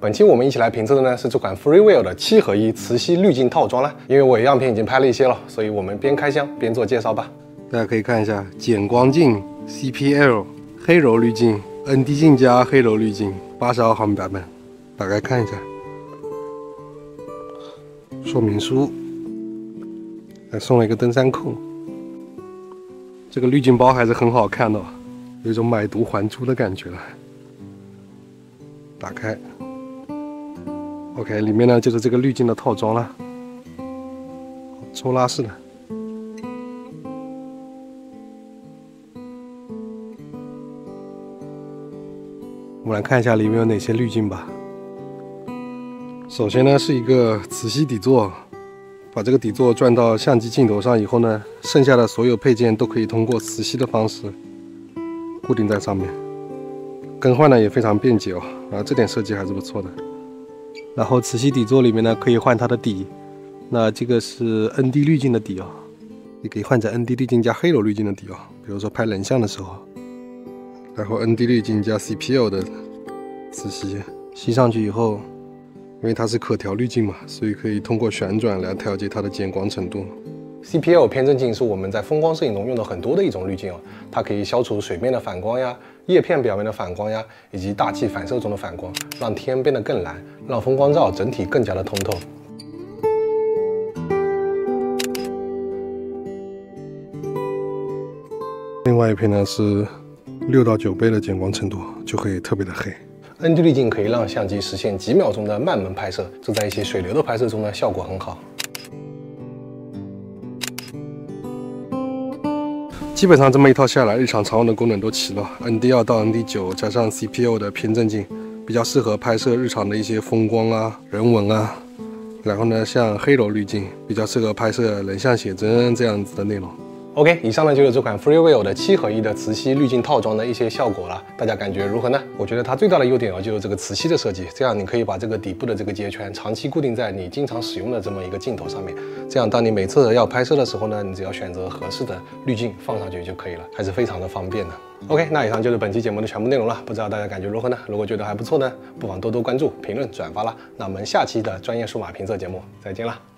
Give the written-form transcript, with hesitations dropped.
本期我们一起来评测的呢是这款 FreeWheel 的7合1磁吸滤镜套装啦。因为我样片已经拍了一些了，所以我们边开箱边做介绍吧。大家可以看一下减光镜 CPL 黑柔滤镜 ND 镜加黑柔滤镜82毫米版本，打开看一下。说明书，还送了一个登山裤。这个滤镜包还是很好看的，有一种买椟还珠的感觉了。打开 ，OK， 里面呢就是这个滤镜的套装了，抽拉式的。我们来看一下里面有哪些滤镜吧。首先呢是一个磁吸底座，把这个底座转到相机镜头上以后呢，剩下的所有配件都可以通过磁吸的方式固定在上面，更换呢也非常便捷哦。这点设计还是不错的。然后磁吸底座里面呢可以换它的底，那这个是 ND 滤镜的底哦，也可以换成 ND 滤镜加黑柔滤镜的底哦，比如说拍人像的时候。然后 ND 滤镜加 CPL 的磁吸，吸上去以后，因为它是可调滤镜嘛，所以可以通过旋转来调节它的减光程度。CPL 偏振镜是我们在风光摄影中用的很多的一种滤镜哦，它可以消除水面的反光呀、叶片表面的反光呀，以及大气反射中的反光，让天变得更蓝，让风光照整体更加的通透。另外一片呢是6到9倍的减光程度，就会特别的黑。ND 滤镜可以让相机实现几秒钟的慢门拍摄，这在一些水流的拍摄中呢效果很好。基本上这么一套下来，日常常用的功能都齐了。ND2到ND9加上 CPL 的偏振镜，比较适合拍摄日常的一些风光啊、人文啊。然后呢，像黑柔滤镜，比较适合拍摄人像写真这样子的内容。OK， 以上呢就是这款 FreeWheel 的7合1的磁吸滤镜套装的一些效果了，大家感觉如何呢？我觉得它最大的优点就是这个磁吸的设计，这样你可以把这个底部的这个接圈长期固定在你经常使用的这么一个镜头上面，这样当你每次要拍摄的时候呢，你只要选择合适的滤镜放上去就可以了，还是非常的方便的。OK， 那以上就是本期节目的全部内容了，不知道大家感觉如何呢？如果觉得还不错呢，不妨多多关注、评论、转发啦。那我们下期的专业数码评测节目再见啦！